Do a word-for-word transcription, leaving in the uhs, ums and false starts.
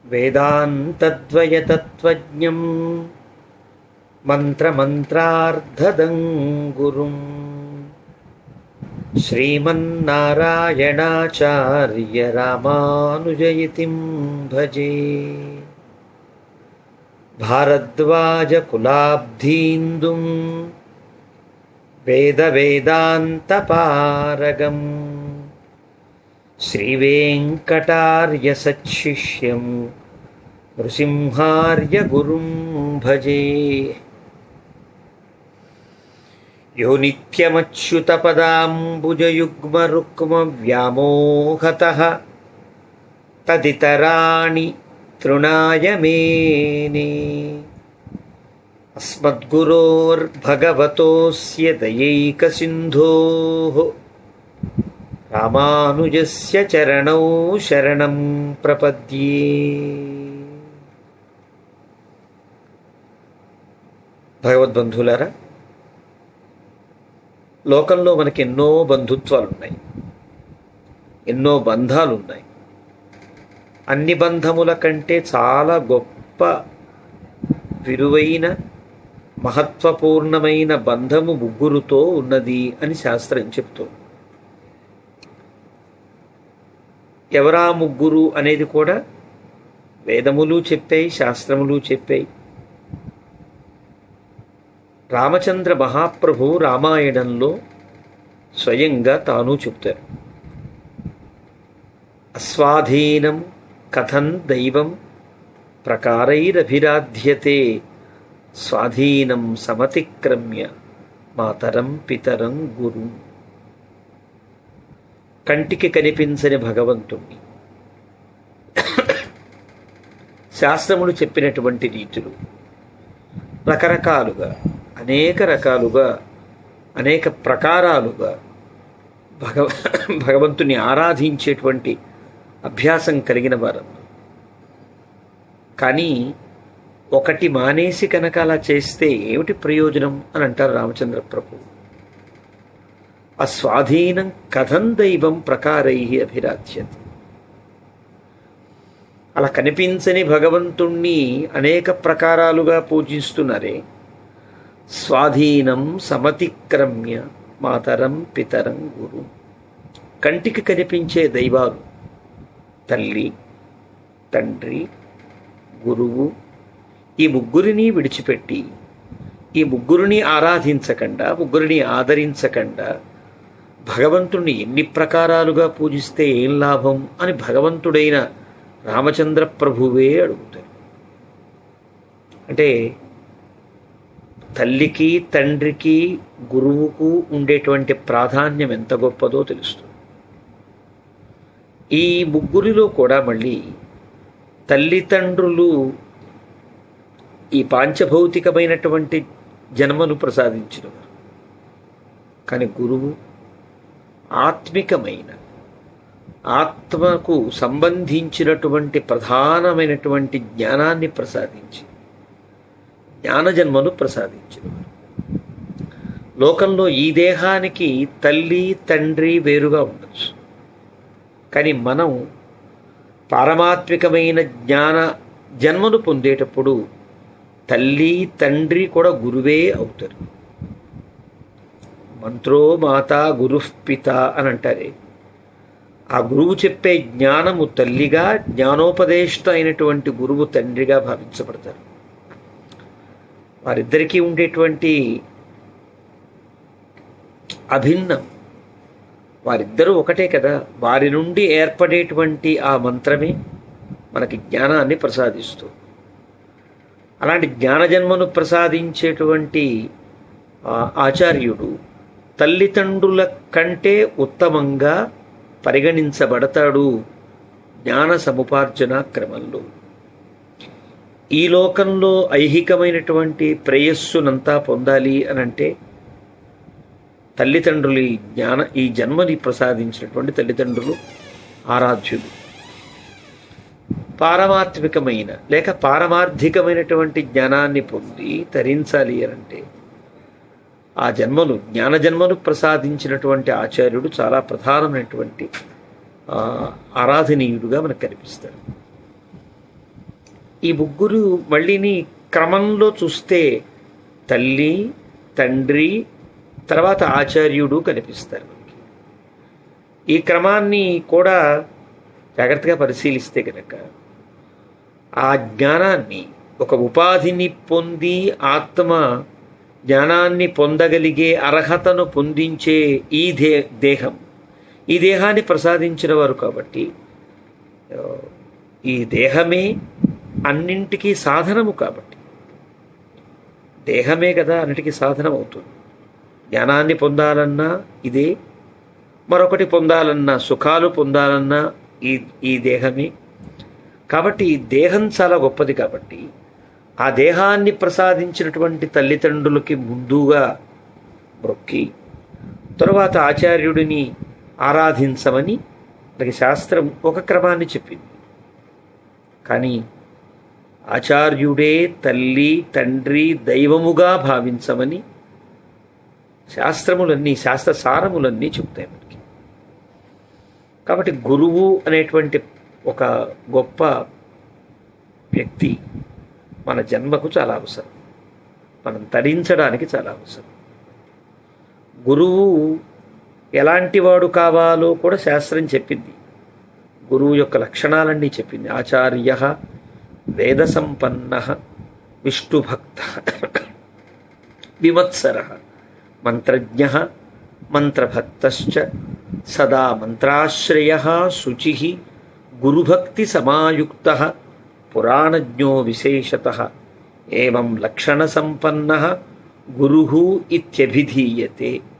వేదాంతద్వయతత్వజ్ఞం మంత్రమంత్రార్థదం గురుం శ్రీమన్నారాయణాచార్య రామానుజయతిం భజే. భారద్వాజ కులాబ్ధీందుం వేద వేదాంతపారగం శ్రీవేంకటార్య సచ్చిష్యం నృసింహార్య గురుం భజే. యో నిత్యమచ్యుతపదాంబుజయుగ్మరుక్మవ్యామోహతః తదితరాణి తృణాయ మేనే. అస్మద్గురోర్భగవతోస్య దయైకసింధోః రామానుజస్య చరణౌ శరణం ప్రపద్యే. భగవద్బంధువులారా, లోకంలో మనకి ఎన్నో బంధుత్వాలు ఉన్నాయి, ఎన్నో బంధాలు ఉన్నాయి. అన్ని బంధముల కంటే చాలా గొప్ప విలువైన మహత్వపూర్ణమైన బంధము ముగ్గురుతో ఉన్నది అని శాస్త్రం చెప్తోంది. ఎవరా ముగ్గురు అనేది కూడా వేదములు చెప్పాయి, శాస్త్రములు చెప్పాయి. రామచంద్ర మహాప్రభు రామాయణంలో స్వయంగా తాను చెప్తారు. అస్వాధీనం కథం దైవం ప్రకారైరభిరాధ్యతే స్వాధీనం సమతిక్రమ్య మాతరం పితరం గురు. కంటికి కనిపించని భగవంతుణ్ణి శాస్త్రములు చెప్పినటువంటి రీతులు రకరకాలుగా, అనేక రకాలుగా, అనేక ప్రకారాలుగా భగవ భగవంతుని ఆరాధించేటువంటి అభ్యాసం కలిగిన వారు. కానీ ఒకటి మానేసి కనుక అలా చేస్తే ఏమిటి ప్రయోజనం అని అంటారు రామచంద్ర ప్రభు. అస్వాధీనం కథం దైవం ప్రకారై అభిరాధ్యతే. అలా కనిపించని భగవంతుణ్ణి అనేక ప్రకారాలుగా పూజిస్తున్నారే. స్వాధీనం సమతిక్రమ్య మాతరం పితరం గురు. కంటికి కనిపించే దైవాలు తల్లి, తండ్రి, గురువు, ఈ ముగ్గురిని విడిచిపెట్టి, ఈ ముగ్గురిని ఆరాధించకుండా, ముగ్గురిని ఆదరించకుండా భగవంతుణ్ణి ఎన్ని ప్రకారాలుగా పూజిస్తే ఏం లాభం అని భగవంతుడైన రామచంద్ర ప్రభువే అడుగుతారు. అంటే తల్లికి, తండ్రికి, గురువుకు ఉండేటువంటి ప్రాధాన్యం ఎంత గొప్పదో తెలుస్తుంది. ఈ ముగ్గురిలో కూడా మళ్ళీ తల్లిదండ్రులు ఈ పాంచభౌతికమైనటువంటి జన్మను ప్రసాదించినవారు, కానీ గురువు ఆత్మికమైన, ఆత్మకు సంబంధించినటువంటి ప్రధానమైనటువంటి జ్ఞానాన్ని ప్రసాదించి జ్ఞానజన్మను ప్రసాదించినవారు. లోకంలో ఈ దేహానికి తల్లి, తండ్రి వేరుగా ఉండొచ్చు, కానీ మనం పారమాత్మికమైన జ్ఞాన జన్మను పొందేటప్పుడు తల్లి, తండ్రి కూడా గురువే అవుతారు. మంత్రో మాతా గురుః పిత అని అంటారే, ఆ గురువు చెప్పే జ్ఞానము తల్లిగా, జ్ఞానోపదేష్ట అయినటువంటి గురువు తండ్రిగా భావించబడతారు. వారిద్దరికీ ఉండేటువంటి అభిన్నం, వారిద్దరూ ఒకటే కదా. వారి నుండి ఏర్పడేటువంటి ఆ మంత్రమే మనకి జ్ఞానాన్ని ప్రసాదిస్తూ, అలాంటి జ్ఞానజన్మను ప్రసాదించేటువంటి ఆచార్యుడు తల్లిదండ్రుల కంటే ఉత్తమంగా పరిగణించబడతాడు జ్ఞాన సముపార్జన క్రమంలో. ఈ లోకంలో ఐహికమైనటువంటి ప్రేయస్సునంతా పొందాలి అనంటే తల్లిదండ్రులు, ఈ జ్ఞాన ఈ జన్మని ప్రసాదించినటువంటి తల్లిదండ్రులు ఆరాధ్యులు. పారమాత్మికమైన లేక పారమార్థికమైనటువంటి జ్ఞానాన్ని పొంది తరించాలి అనంటే ఆ జన్మను, జ్ఞాన జన్మను ప్రసాదించినటువంటి ఆచార్యుడు చాలా ప్రధానమైనటువంటి ఆరాధనీయుడుగా మనకు కనిపిస్తాడు. ఈ ముగ్గురు మళ్ళీని క్రమంలో చూస్తే తల్లి, తండ్రి, తర్వాత ఆచార్యుడు కనిపిస్తారు. ఈ క్రమాన్ని కూడా జాగ్రత్తగా పరిశీలిస్తే కనుక ఆ జ్ఞానాన్ని ఒక ఉపాధిని పొంది ఆత్మ జ్ఞానాన్ని పొందగలిగే అర్హతను పొందించే ఈ దే దేహం ఈ దేహాన్ని ప్రసాదించిన వారు కాబట్టి ఈ దేహమే అన్నింటికీ సాధనము. కాబట్టి దేహమే కదా అన్నిటికీ సాధనం అవుతుంది. జ్ఞానాన్ని పొందాలన్నా ఇదే, మరొకటి పొందాలన్నా, సుఖాలు పొందాలన్నా ఈ ఈ దేహమే. కాబట్టి ఈ దేహం చాలా గొప్పది. కాబట్టి ఆ దేహాన్ని ప్రసాదించినటువంటి తల్లిదండ్రులకి ముందుగా మొక్కి తరువాత ఆచార్యుడిని ఆరాధించమని మనకి శాస్త్రం ఒక క్రమాన్ని చెప్పింది. కానీ ఆచార్యుడే తల్లి, తండ్రి, దైవముగా భావించమని శాస్త్రములన్నీ, శాస్త్ర సారములన్నీ చెప్తాయి మనకి. కాబట్టి గురువు అనేటువంటి ఒక గొప్ప వ్యక్తి మన జన్మకు చాలా అవసరం, మనం తరించడానికి చాలా అవసరం. గురువు ఎలాంటి వాడు కావాలో కూడా శాస్త్రం చెప్పింది. గురువు యొక్క లక్షణాలన్నీ చెప్పింది. ఆచార్య వేద సంపన్న విష్ణుభక్త విమత్సర మంత్రజ్ఞ మంత్రభక్తశ్చ సదా మంత్రాశ్రయ శుచి గురుభక్తి సమాయుక్త పురాణజ్ఞో విశేషతః ఏవం లక్షణ సంపన్న గురుః ఇత్యభిధీయతే.